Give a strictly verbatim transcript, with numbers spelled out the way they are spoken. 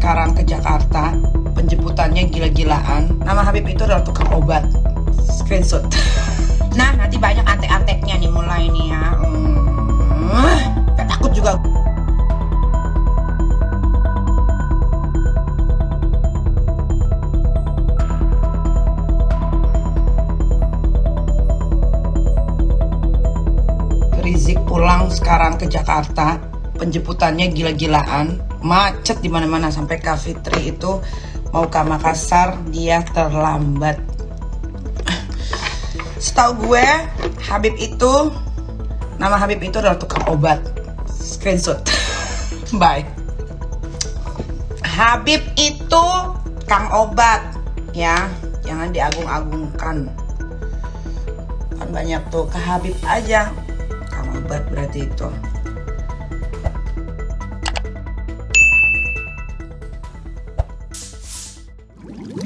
sekarang ke Jakarta. Penjemputannya gila-gilaan. Nama Habib itu adalah tukang obat. Screenshot. Nah, nanti banyak antek-anteknya nih mulai nih ya. Hmm, gak takut juga. Rizik pulang sekarang ke Jakarta. Penjemputannya gila-gilaan, macet di mana-mana, sampai Kak Fitri itu mau ke Makassar dia terlambat. Setahu gue, Habib itu, nama Habib itu adalah tukang obat. Screenshot. Bye. Habib itu kang obat, ya, jangan diagung-agungkan. Kan banyak tuh, ke Habib aja kang obat berarti itu.